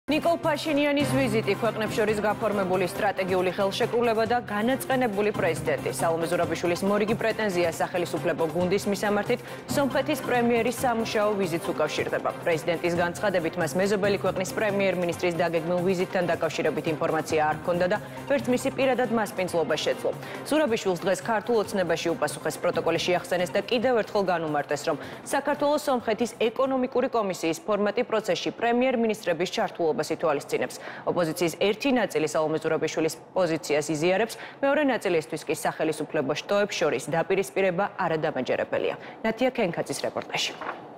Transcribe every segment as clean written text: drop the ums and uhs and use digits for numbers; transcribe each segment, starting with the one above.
ნიკოლ ფაშინიანის ვიზიტი ქვეყნებს შორის გაფორმებული სტრატეგიული ხელშეკრულება და განაწყენებული პრეზიდენტი სალომე ზურაბიშვილის მორიგი პრეტენზია სახელმწიფო გუნდის მისამართით სომხეთის პრემიერის სამუშაო ვიზიტს უკავშირდება. პრეზიდენტის განცხადებით მას მეზობელი ქვეყნის პრემიერ-მინისტრის დაგეგმილ ვიზიტთან დაკავშირებით ინფორმაცია არ ჰქონდა და ვერც მისი პირადად მასპინძლობა შეძლო. ზურაბიშვილს დღეს ქართულ ოცნებაში უპასუხეს პროტოკოლი შეახსენეს და კიდევ ერთხელ განუმარტეს, რომ საქართველოს სომხეთის ეკონომიკური კომისიის ფორმატი პროცესში პრემიერ-მინისტრების ჩართულობა ითვალისწინებს. ოპოზიციის ერთი ნაწილი სალომე ზურაბიშვილის პოზიციას იზიარებს, მეორე ნაწილისთვის კი სახელმწიფო შტოებს შორის დაპირისპირება არადამაჯერებელია. ნათია ქენქაძის რეპორტაჟი.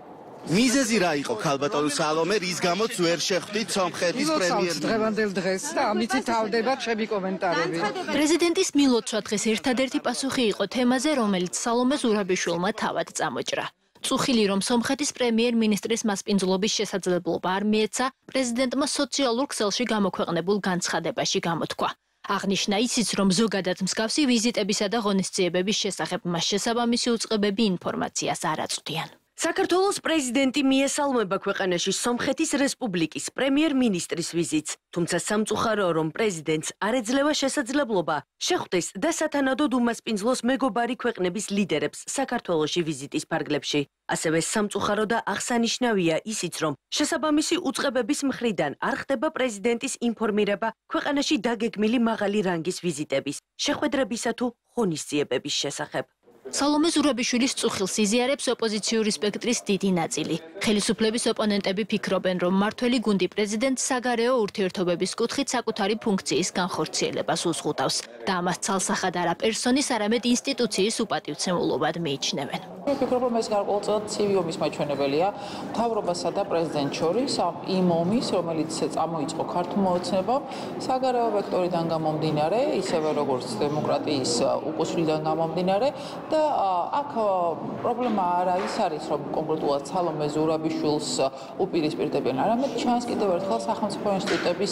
მიზეზი რა იყო ქალბატონო სალომე, რის გამოც ვერ შეხვდით სომხეთის პრემიერს დღევანდელ დღეს და ამით თავდება ჩემი კომენტარები. პრეზიდენტის მილოცვა დღეს ერთადერთი პასუხი იყო თემაზე, რომელიც სალომე ზურაბიშვილმა თავად წამოჭრა. წუხილი რომ სომხეთის პრემიერ-მინისტრის მასპინძლობის შესაძლებლობა არ მიეცა, პრეზიდენტმა სოციალურ ქსელში გამოქვეყნებულ განცხადებაში გამოთქვა. აღნიშნა ისიც, რომ ზოგადად მსგავსი ვიზიტებისა და ღონისძიებების შესახებ მას შესაბამისი უწყებები ინფორმაციას არ აწვდიან. საქართველოს პრეზიდენტი მიესალმება ქვეყანაში სომხეთის რესპუბლიკის პრემიერ-მინისტრის ვიზიტს, თუმცა სამწუხაროა, რომ პრეზიდენტს არ ეძლევა შესაძლებლობა შეხვდეს და სათანადოდ უმასპინძლოს მეგობარი ქვეყნების ლიდერებს საქართველოში ვიზიტის ფარგლებში. ასევე სამწუხარო და აღსანიშნავია ისიც, რომ შესაბამისი უწყებების მხრიდან არ ხდება პრეზიდენტის ინფორმირება ქვეყანაში დაგეგმილი მაღალი რანგის ვიზიტების, შეხვედრებისა თუ ღონისძიებების შესახებ. სალომე ზურაბიშვილის წუხილს იზიარებს ოპოზიციური სპექტრის დიდი ნაწილი. ხელისუფლების ოპონენტები ფიქრობენ, რომ მმართველი გუნდი პრეზიდენტს საგარეო ურთიერთობების კუთხით საკუთარი ფუნქციის განხორციელებას უზღუდავს და ამას ცალსახად არა პერსონის, არამედ ინსტიტუციის უპატივცემულობად მიიჩნევენ. ვფიქრობ, რომ ეს გარკვეულწილად ცივი ომის მაჩვენებელია მთავრობასა და პრეზიდენტ შორის, იმ ომის, რომელიც წამოიწყო ქართულმა ოცნებამ, საგარეო ვექტორიდან გამომდინარე, ისევე როგორც დემოკრატიის უკუსვრიდან გამომდინარე და აქ პრობლემა არა ის არის, რომ კონკრეტულად სალომე ზურაბიშვილს უპირისპირდებიან, არამედ ჩანს კიდევ ერთხელ სახელმწიფო ინსტიტუტების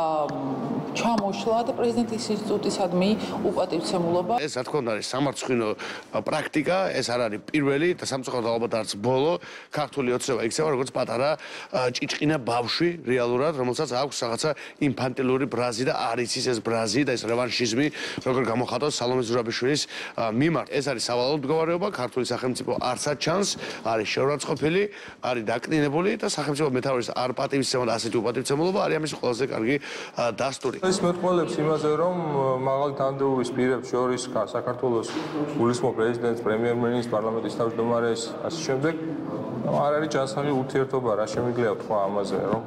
ჩამოშლა და პრეზიდენტის ინსტიტუტისადმი უპატივცემულობა. ეს რა თქმა უნდა არის სამარცხვინო პრაქტიკა, ეს არ არის პირველი და სამწუხაროდ ალბათ არც ბოლო ქართული ოცნება იქცევა როგორც პატარა ჭიჭყინა ბავშვი რეალურად, რომელსაც აქვს რაღაცა ინფანტილური ბრაზი და არ იცის ეს ბრაზი და ეს რევანშიზმი როგორ გამოხატავს სალომე ზურაბიშვილის მიმართ. ეს არის სავალალო მდგომარეობა, ქართული სახელმწიფო არცად ჩანს, არის შეურაცხყოფილი, არის დაკნინებული და სახელმწიფო მეთაურის არ პატივისცემა და ასეთი უპატივცემულობა არის ამის ყველაზე კარგი დასტური. ეს მეტყველებს იმაზე, რომ მაღალი თანამდებობის პირებს შორის საქართველოს გულისხმობ პრეზიდენტს, პრემიერ-მინისტრს, პარლამენტის თავმჯდომარეს, ასე შემდეგ, არ არის ჯანსაღი ურთიერთობა, რა შემიძლია თქვა ამაზე, რომ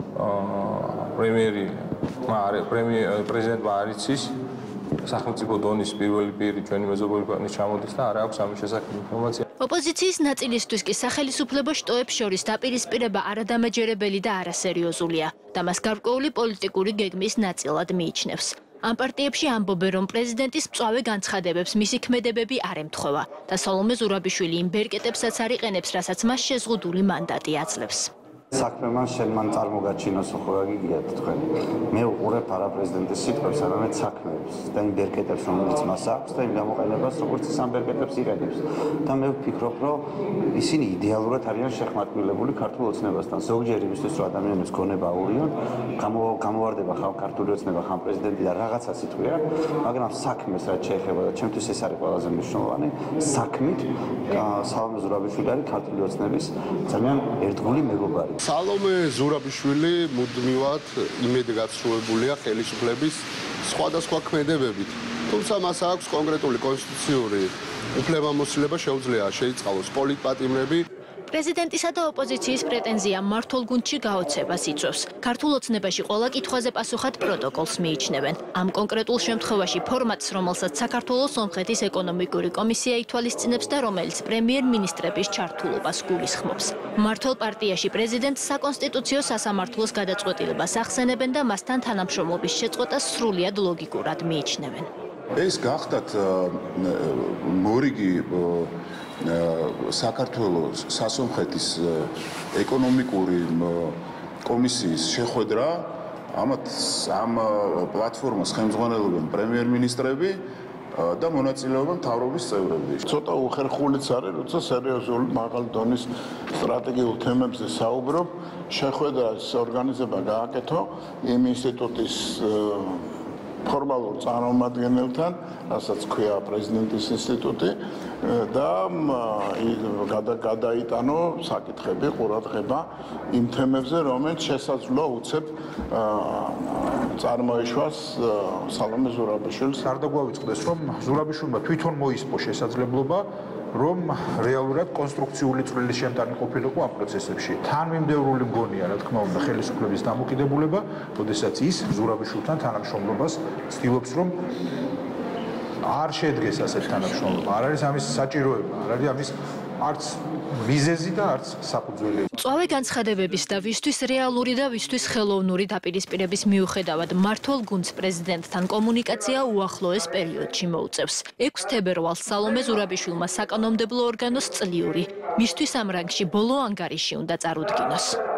პრეზიდენტმა არ იცის სახელმწიფო დონის პირველი პირი ჩვენი მეზობელი ქვეყნის ჩამოდის და არ აქვს ამის შესახებ ინფორმაცია. ოპოზიციის ნაწილისთვის კი სახელმწიფო შტოებს შორის დაპირისპირება არადამაჯერებელი და არასერიოზულია და მას გარკვეული პოლიტიკური გეგმის ნაწილად მიიჩნევს. ამ პარტიებში ამბობენ, რომ პრეზიდენტის მწვავე განცხადებებს მისი ქმედებები არ ემთხვევა და სალომე ზურაბიშვილი იმ ბერკეტებსაც არ იყენებს, რასაც მას შეზღუდული მანდატი აძლევს. საქმე მან შენ წარმოგაჩინოს ხო რა გიგიათ თქვენ. მე უყურებ არა პრეზიდენტის სიტყვებს, არამედ საქმეებს და იმ ბერკეტებს, რომელიც მას აქვს და იმ გამოყენებას, როგორც ის ამ ბერკეტებს იყენებს. და მე ვფიქრობ, რომ ისინი იდეალურად არიან შეხმატკივრებული ქართულ ოცნებასთან. ზოგჯერ იმისთვის, რომ ადამიანებს გონება აურიონ, გამოვარდება ხალ ქართული ოცნება, ხან პრეზიდენტი და რაღაცა სიტყვია, მაგრამ საქმეს რაც შეეხება და ჩემთვის ეს არის ყველაზე მნიშვნელოვანი, საქმით სალომე ზურაბიშვილი არის ქართული ოცნების ძალიან ერთგული მეგობარი. სალომე ზურაბიშვილი მუდმივად იმედგაცრუებულია ხელისუფლების სხვადასხვა ქმედებებით. თუმცა მას აქვს კონკრეტული კონსტიტუციური უფლებამოსილება შეუძლია შეიწყალოს პოლიტპატიმრები. პრეზიდენტისა და ოპოზიციის პრეტენზია მმართველ გუნდში გაოცებას იწვევს. ქართულ ოცნებაში ყველა კითხვაზე პასუხად პროტოკოლს მიიჩნევენ. ამ კონკრეტულ შემთხვევაში ფორმატს, რომელსაც საქართველოს სომხეთის ეკონომიკური კომისია ითვალისწინებს და რომელიც პრემიერ-მინისტრების ჩართულობას გულისხმობს. მმართველ პარტიაში პრეზიდენტს საკონსტიტუციო სასამართლოს გადაწყვეტილებას ახსენებენ და მასთან თანამშრომლობის შეწყვეტას სრულიად ლოგიკურად მიიჩნევენ. ეს გახდათ მორიგი საქართველოს სასომხეთის ეკონომიკური კომისიის შეხვედრა, ამ პლატფორმას ხელმძღვანელობენ პრემიერ-მინისტრები, და მონაწილეობა მთავრობის წევრები. ცოტა უხერხულიც არის, როცა სერიოზულ მაღალი დონის სტრატეგიულ თემებზე საუბრობ, შეხვედრა ორგანიზება გააკეთო იმ ინსტიტუტის ფორმალურ წარმომადგენელთან, რასაც ქვია პრეზიდენტის ინსტიტუტი და გადაიტანო საკითხები, ყურადღება იმ თემებზე, რომელიც შესაძლოა უცებ წარმოეშვას სალომე ზურაბიშვილს. არ დაგვავიწყდეს, რომ ზურაბიშვილმა თვითონ მოისპო შესაძლებლობა, რომ რეალურად კონსტრუქციული წვლილი შემტანი ყოფილიყო ამ პროცესებში. თანმიმდევრული მგონია, რა თქმა უნდა, ხელისუფლების დამოკიდებულება, როდესაც ის ზურაბიშვილთან თანამშრომლობას ცდილობს, რომ არ შედგეს ასეთ თანამშრომლობა. არ არის ამის საჭიროება, არ არის ამის არც მიზეზი და არც საფუძველი. მწვავე განცხადებების და ვისთვის რეალური და ვისთვის ხელოვნური დაპირისპირების მიუხედავად მმართველ გუნდს პრეზიდენტთან კომუნიკაცია უახლოეს პერიოდში მოუწევს. 6 თებერვალს სალომე ზურაბიშვილმა საკანონმდებლო ორგანოს წლიური, მისთვის ამ რანგში ბოლო ანგარიში უნდა წარუდგინოს.